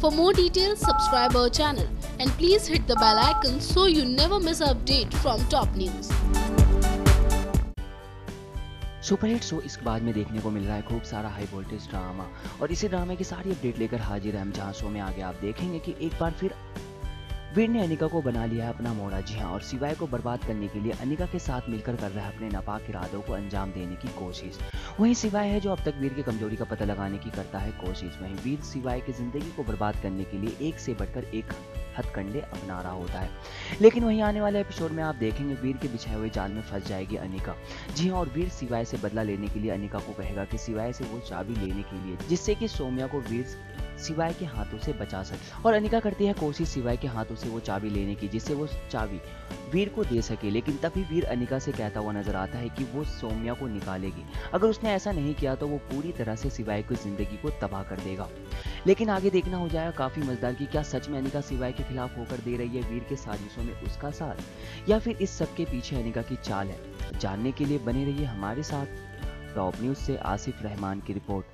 For more details, subscribe our channel and please hit the bell icon so you never miss an update from top news. Superhit show इसके बाद में देखने को मिल रहा है खूब सारा हाई वोल्टेज ड्रामा, और इसी ड्रामे की सारी अपडेट लेकर हाजिर है हम, जहां शो में आगे आप देखेंगे कि एक बार फिर वीर ने अनिका को बना लिया है अपना मोड़ा। जी हाँ, और शिवाय को बर्बाद करने के लिए अनिका के साथ मिलकर कर रहा है अपने नापाक इरादों को अंजाम देने की कोशिश। वहीं शिवाय है जो अब तक वीर की कमजोरी का पता लगाने की करता है कोशिश। वहीं वीर शिवाय की जिंदगी को बर्बाद करने के लिए एक से बढ़कर एक हथकंडे अपना रहा होता है। लेकिन वहीं आने वाले एपिसोड में आप देखेंगे वीर के बिछाए हुए जाल में फंस जाएगी अनिका। जी हाँ, और वीर शिवाय से बदला लेने के लिए अनिका को कहेगा कि शिवाय से वो चाबी लेने के लिए, जिससे कि सौम्या को वीर शिवाय के हाथों से बचा सके। और अनिका करती है कोशिश शिवाय के हाथों से वो चाबी लेने की, जिससे वो चाबी वीर को दे सके। लेकिन तभी वीर अनिका से कहता हुआ नजर आता है कि वो सौम्या को निकालेगी। अगर उसने ऐसा नहीं किया तो वो पूरी तरह से शिवाय की जिंदगी को तबाह कर देगा। लेकिन आगे देखना हो जाएगा काफी मजेदार कि क्या सच में अनिका शिवाय के खिलाफ होकर दे रही है वीर के साजिशों में उसका साथ, या फिर इस सब के पीछे अनिका की चाल है। जानने के लिए बने रहिए हमारे साथ। टॉप न्यूज से आसिफ रहमान की report.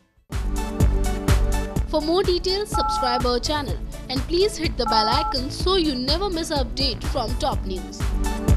For more details, subscribe our channel and please hit the bell icon so you never miss an update from top news.